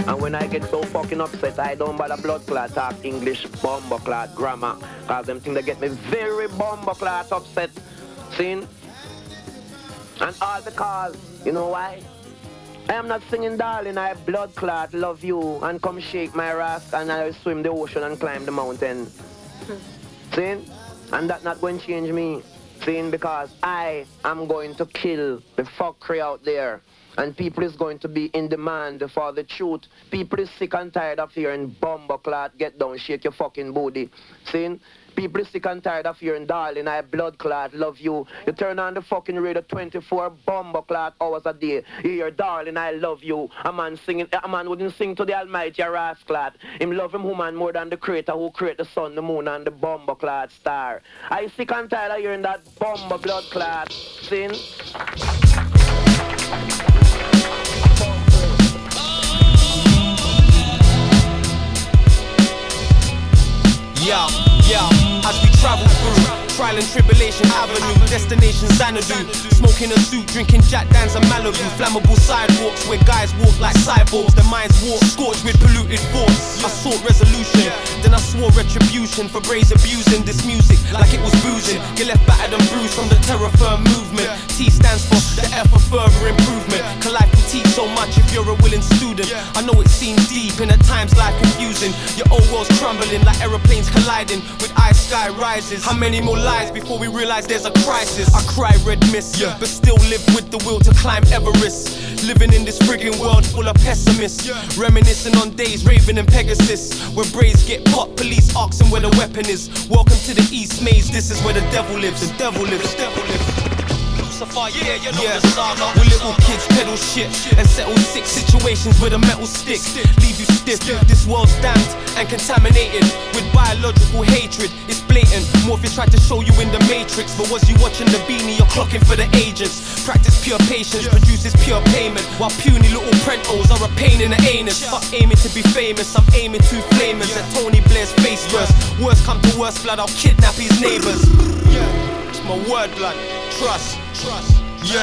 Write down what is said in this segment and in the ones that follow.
And when I get so fucking upset, I don't bother blood clot talk English bomber clot grammar. Cause them things that get me very bomber clot upset. See? And all because, you know why? I am not singing darling, I blood clot, love you, and come shake my rasp and I swim the ocean and climb the mountain. See? And that not going to change me. See? Because I am going to kill the fuckery out there. And people is going to be in demand for the truth. People is sick and tired of hearing bomber clot, get down, shake your fucking booty. See? People is sick and tired of hearing darling, I blood clot, love you. You turn on the fucking radio 24 bomber clot hours a day. You hear darling, I love you. A man wouldn't sing to the almighty rasp clot. Him love him woman more than the creator who create the sun, the moon and the bomber clot star. I sick and tired of hearing that bomber blood clot. Sin. Yeah, as we travel through trial and tribulation avenue, destination Xanadu. Smoking a suit, drinking Jack Daniels and Malibu. Flammable sidewalks where guys walk like cyborgs. Their minds walk, scorched with polluted thoughts. I sought resolution, then I swore retribution for Braze abusing this music like it was boozing. Get left battered and bruised from the terror firm movement. T stands for the F for further improvement. Can life can teach so much if you're a willing student? I know it seems deep and at times life confusing. Your old world's crumbling like aeroplanes colliding with ice sky rises. How many more lives before we realize there's a crisis? I cry red mist, but still live with the will to climb Everest. Living in this friggin' world full of pessimists, reminiscing on days raving in Pegasus, where braids get popped, police asking where the weapon is. Welcome to the East Maze, this is where the devil lives. The devil lives, the devil lives. Yeah, you know the saga. Where little kids peddle shit and settle sick situations with a metal stick. Leave you stiff. This world's damned and contaminated with biological hatred. It's blatant. Morpheus tried to show you in the Matrix, but was you watching the beanie? You're clocking for the agents. Practice pure patience, produces pure payment, while puny little prentos are a pain in the anus. Fuck aiming to be famous, I'm aiming to flamers at Tony Blair's face first. Worst come to worst, blood, I'll kidnap his neighbors. It's my word, blood. Trust. Yeah.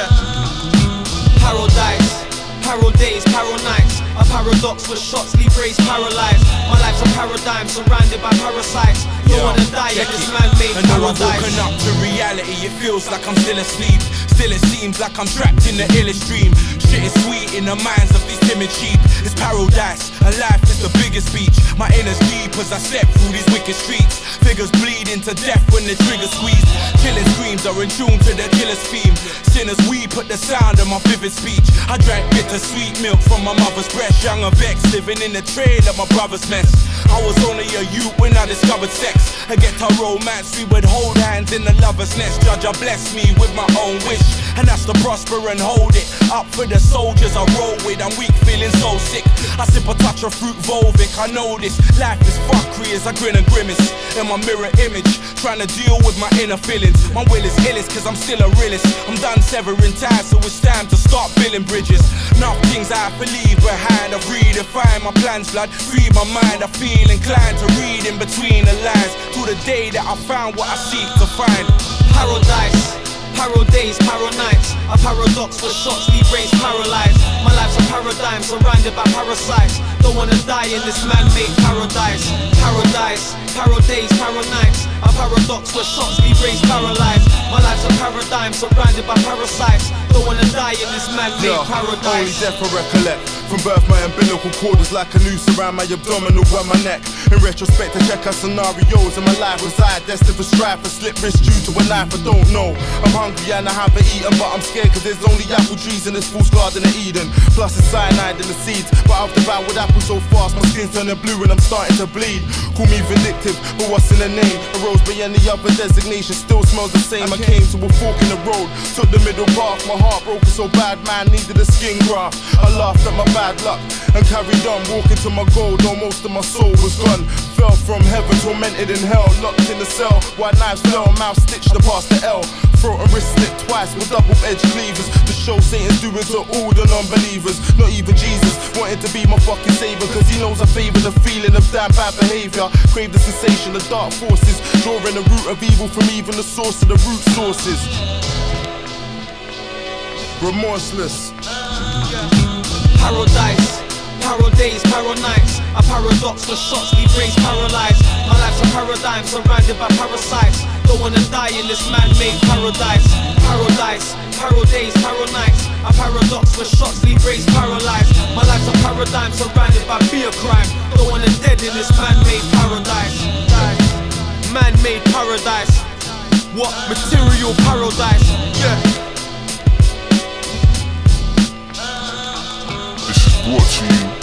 Paradise, paro days, paro nights. A paradox with shots leave race paralyzed. My life's a paradigm surrounded by parasites. Don't wanna die in this man-made paradise. I know I've woken up to reality. It feels like I'm still asleep. Still it seems like I'm trapped in the illest dream. Shit is sweet in the minds of these timid sheep. It's paradise, and life is the biggest speech. My inner's deep as I step through these wicked streets. Figures bleeding to death when the trigger squeeze. Killing screams are in tune to their killer's theme. Sinners weep at the sound of my vivid speech. I drank bitter sweet milk from my mother's breast. Young and vexed, living in the trail of my brother's mess. I was only a youth when I discovered sex. I get to romance, we would hold hands in the lover's nest. Judge, I bless me with my own wish, and that's to prosper and hold it up for the soldiers I roll with. I'm weak, feeling so sick. I sip a touch of fruit Volvic. I know this life is fuckery as I grin and grimace in my mirror image, trying to deal with my inner feelings. My will is illest cause I'm still a realist. I'm done severing ties, so it's time to start building bridges. Enough things I have to leave behind. I've redefined my plans, blood, free my mind. I feel inclined to read in between the lines, to the day that I found what I seek to find. Paradise, paro days, paro nights. A paradox with shots leave race paralyzed. My life's a paradigm surrounded by parasites. Don't wanna die in this man-made paradise. Paradise, paro days, paro nights. A paradox with shots leave race paralyzed. My life's a paradigm surrounded by parasites. Don't wanna die in this man-made paradise. Only death I recollect. From birth my umbilical cord was like a noose around my abdominal by my neck. In retrospect I check out scenarios in my life. Was I destined for strife and slip wrist due to a knife? I don't know. I'm hungry and I haven't eaten, but I'm scared cause there's only apple trees in this fool's garden of Eden. Plus it's cyanide in the seeds, but I've devoured apples so fast my skin's turning blue and I'm starting to bleed. Call me vindictive, but what's in the name? A rose by any other designation still smells the same. I came to a fork in the road, took the middle path. My heart broken so bad, man needed a skin graft. I laughed at my bad luck and carried on, walking to my goal, though most of my soul was gone. Fell from heaven, tormented in hell, locked in the cell. While knives fell, mouth stitched past the L. Throat and wrist slit twice with double-edged cleavers to show Satan's doing to all the non-believers. Not even Jesus wanted to be my fucking savior, cause he knows I favor the feeling of damn bad behavior. Crave the sensation of dark forces, drawing the root of evil from even the source of the root sources. Remorseless. Paradise, paro days. days, paro nights. A paradox, the shots leave rays paralyzed. My life's a paradigm surrounded by parasites. Don't wanna die in this man-made paradise. Paradise, paro days, paro nights. A paradox where shots leave rays paralyzed. My life's a paradigm surrounded by fear crime. Don't wanna dead in this man-made paradise. Man-made paradise. What? Material paradise. Yeah. This is brought to you